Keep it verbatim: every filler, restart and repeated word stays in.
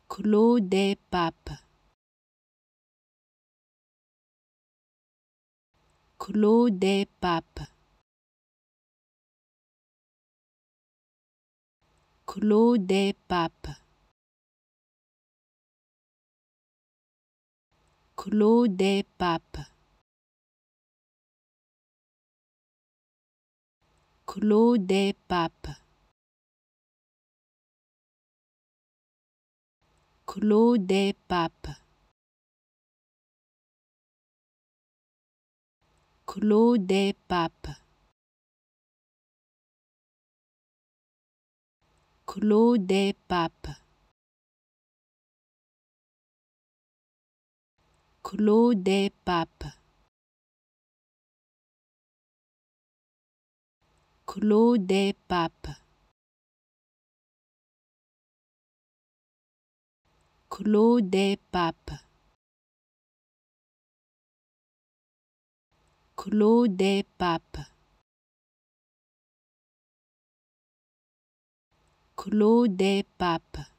Clos des papes. Clos des papes. Clos des papes. Clos des papes. Clos des papes. Clos des papes. Clos des papes. Clos des papes. Clos des papes. Clos des papes. Clos des papes. Clos des papes. Clos des papes.